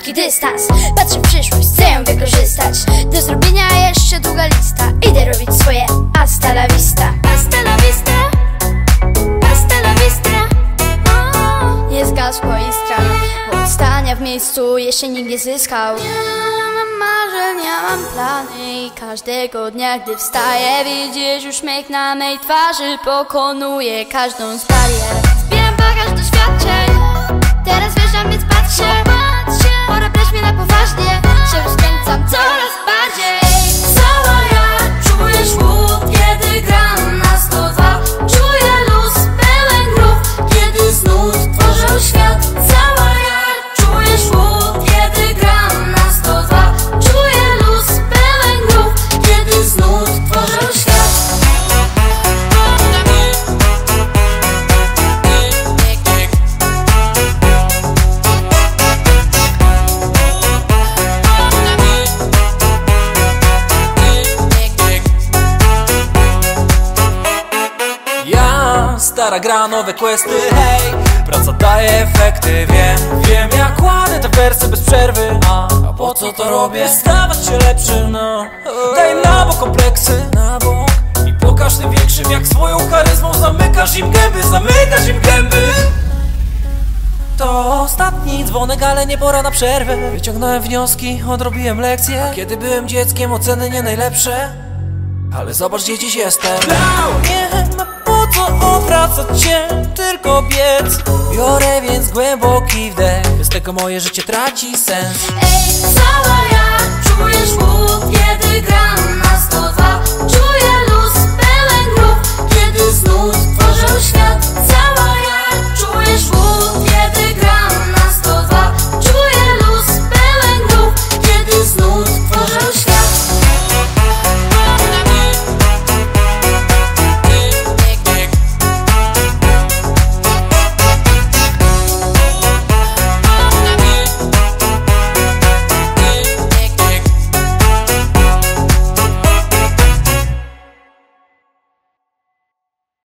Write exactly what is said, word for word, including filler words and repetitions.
krótki dystans. Patrzę w przyszłość, chcę ją wykorzystać. Do zrobienia jeszcze długa lista. Idę robić swoje hasta la vista. Hasta la vista, hasta la vista. O, nie zgasła iskra, bo stania w miejscu jeszcze nikt nie zyskał. Nie mam marzeń, ja mam plany i każdego dnia, gdy wstaję, widzisz uśmiech na mej twarzy. Pokonuję każdą z barier. Zbieram bagaż doświadczeń, teraz wjeżdżam, więc patrzę. Pora brać mnie na poważnie, się rozkręcam coraz bardziej. Cała ja czuję szwód, kiedy gram na sto dwa. Czuję luz, pełen gruch, kiedy znów tworzę świat. Cała ja czuję szwód, kiedy gram na sto dwa. Czuję luz, pełen gruch, kiedy znów tworzę świat. Stara gra, nowe questy, hej. Praca daje efekty, wiem. Wiem jak kładę te wersy bez przerwy. A, a po co to robię? Stawać się lepszym, no. Daj na bok kompleksy, na bok. I pokaż tym większym, jak swoją charyzmą zamykasz im gęby, zamykasz im gęby. To ostatni dzwonek, ale nie pora na przerwę. Wyciągnąłem wnioski, odrobiłem lekcje. A kiedy byłem dzieckiem, oceny nie najlepsze. Ale zobacz, gdzie dziś jestem. Nie ma po co obracać się, tylko biec. Biorę więc głęboki wdech, bez tego moje życie traci sens. Ej, cała ja czuję szwód, kiedy gram na